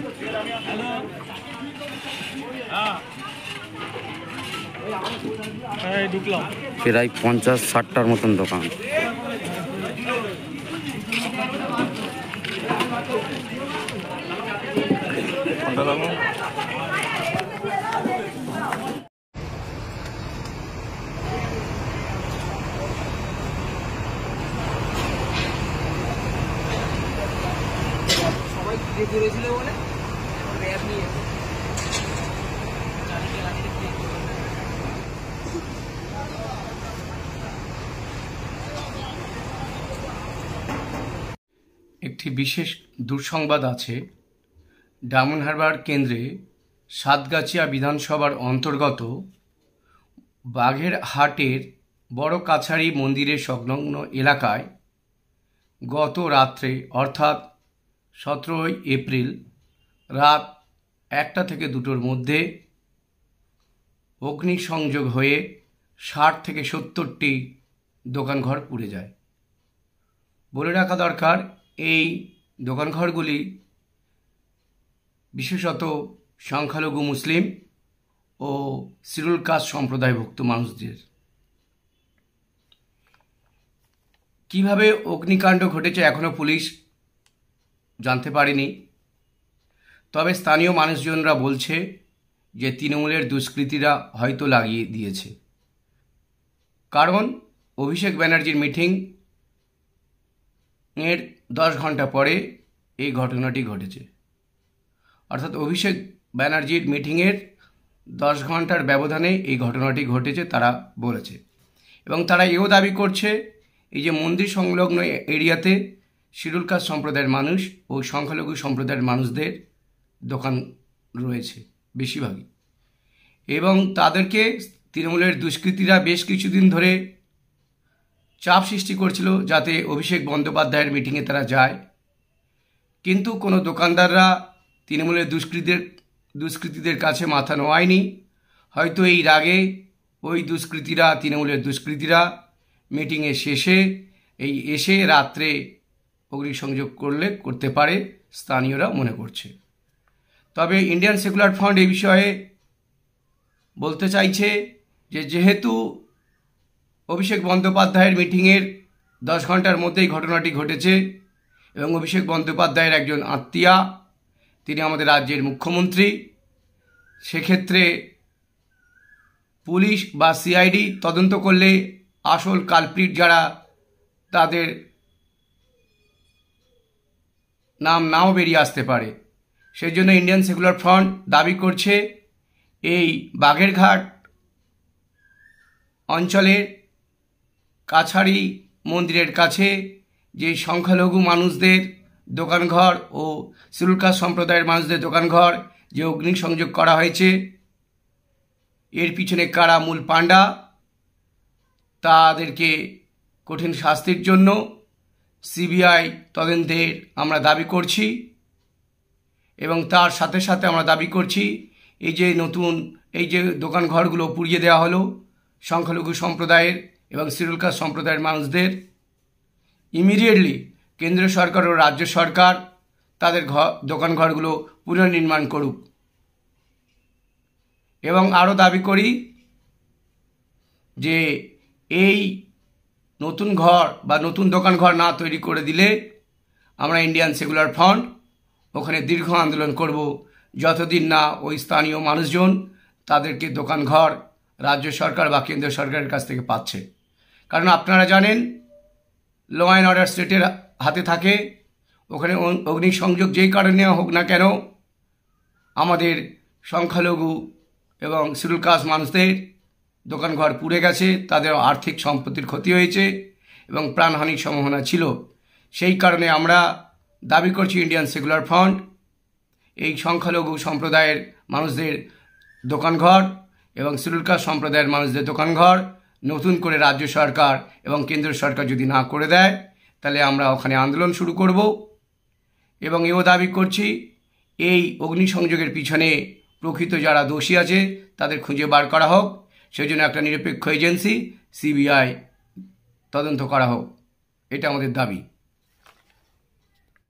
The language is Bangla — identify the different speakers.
Speaker 1: প্রায় 50-60টার মতন দোকান।
Speaker 2: সবাই ঘিরে ধরেছিল বলে
Speaker 3: একটি বিশেষ দুঃসংবাদ আছে। ডায়মন্ড হারবার কেন্দ্রে সাতগাছিয়া বিধানসভার অন্তর্গত বাঘেরহাটের বড় কাছারি মন্দিরের সংলগ্ন এলাকায় গত রাত্রে অর্থাৎ 17 এপ্রিল রাত 1টা থেকে 2টোর মধ্যে অগ্নিসংযোগ হয়ে 60 থেকে 70টি দোকানঘর পুড়ে যায়। বলে রাখা দরকার, এই দোকানঘরগুলি বিশেষত সংখ্যালঘু মুসলিম ও শিডিউল কাস্ট সম্প্রদায়ভুক্ত মানুষদের। কিভাবে অগ্নিকাণ্ড ঘটেছে এখনও পুলিশ জানতে পারেনি, তবে স্থানীয় মানুষজনরা বলছে যে তৃণমূলের দুষ্কৃতীরা হয়তো লাগিয়ে দিয়েছে। কারণ অভিষেক ব্যানার্জির মিটিং এর 10 ঘন্টা পরে এই ঘটনাটি ঘটেছে। অর্থাৎ অভিষেক ব্যানার্জির মিটিংয়ের 10 ঘন্টার ব্যবধানে এই ঘটনাটি ঘটেছে তারা বলেছে। এবং তারা এও দাবি করছে এই যে মন্দির সংলগ্ন এরিয়াতে শিডিউল কাস্ট সম্প্রদায়ের মানুষ ও সংখ্যালঘু সম্প্রদায়ের মানুষদের দোকান রয়েছে বেশিরভাগই, এবং তাদেরকে তৃণমূলের দুষ্কৃতীরা বেশ কিছুদিন ধরে চাপ সৃষ্টি করছিল যাতে অভিষেক বন্দ্যোপাধ্যায়ের মিটিংয়ে তারা যায়। কিন্তু কোনো দোকানদাররা তৃণমূলের দুষ্কৃতীদের কাছে মাথা নোয়ায়নি। হয়তো এই রাগে ওই তৃণমূলের দুষ্কৃতীরা মিটিংয়ের শেষে এসে রাত্রে অগ্নিসংযোগ করতে পারে স্থানীয়রা মনে করছে। তবে ইন্ডিয়ান সেকুলার ফ্রন্ট এই বিষয়ে বলতে চাইছে যে যেহেতু অভিষেক বন্দ্যোপাধ্যায়ের মিটিংয়ের 10 ঘন্টার মধ্যেই ঘটনাটি ঘটেছে এবং অভিষেক বন্দ্যোপাধ্যায়ের একজন আত্মীয়া, তিনি আমাদের রাজ্যের মুখ্যমন্ত্রী, সেক্ষেত্রে পুলিশ বা সিআইডি তদন্ত করলে আসল কালপ্রিট যারা তাদের নাম নাও বেরিয়ে আসতে পারে। সেই জন্য ইন্ডিয়ান সেকুলার ফ্রন্ট দাবি করছে এই বাঘেরঘাট অঞ্চলের কাছারি মন্দিরের কাছে যে সংখ্যালঘু মানুষদের দোকানঘর ও শিডিউল কাস্ট সম্প্রদায়ের মানুষদের দোকানঘর যে অগ্নিসংযোগ করা হয়েছে, এর পিছনে কারা মূল পাণ্ডা তাদেরকে কঠিন শাস্তির জন্য সিবিআই তদন্তের আমরা দাবি করছি। এবং তার সাথে সাথে আমরা দাবি করছি এই যে দোকানঘরগুলো পুড়িয়ে দেওয়া হলো সংখ্যালঘু সম্প্রদায়ের এবং শিডিউল কাস্ট সম্প্রদায়ের মানুষদের, ইমিডিয়েটলি কেন্দ্র সরকার ও রাজ্য সরকার তাদের দোকানঘরগুলো পুনর্নির্মাণ করুক। এবং আরও দাবি করি যে এই নতুন ঘর বা নতুন দোকানঘর না তৈরি করে দিলে আমরা ইন্ডিয়ান সেকুলার ফ্রন্ট ওখানে দীর্ঘ আন্দোলন করব যতদিন না ওই স্থানীয় মানুষজন তাদেরকে দোকানঘর রাজ্য সরকার বা কেন্দ্র সরকারের কাছ থেকে পাচ্ছে। কারণ আপনারা জানেন ল অ্যান্ড অর্ডার স্টেটের হাতে থাকে, ওখানে অগ্নিসংযোগ যেই কারণে হোক না কেন আমাদের সংখ্যালঘু এবং শিডিউল কাস্ট মানুষদের দোকানঘর পুড়ে গেছে, তাদের আর্থিক সম্পত্তির ক্ষতি হয়েছে এবং প্রাণহানির সম্ভাবনা ছিল। সেই কারণে আমরা দাবি করছি ইন্ডিয়ান সেকুলার ফ্রন্ট এই সংখ্যালঘু সম্প্রদায়ের মানুষদের দোকানঘর এবং শিডিউল কাস্ট সম্প্রদায়ের মানুষদের দোকানঘর নতুন করে রাজ্য সরকার এবং কেন্দ্র সরকার যদি না করে দেয় তাহলে আমরা ওখানে আন্দোলন শুরু করব। এবং এও দাবি করছি এই অগ্নিসংযোগের পিছনে প্রকৃত যারা দোষী আছে তাদের খুঁজে বার করা হোক, সেই জন্য একটা নিরপেক্ষ এজেন্সি সিবিআই তদন্ত করা হোক, এটা আমাদের দাবি।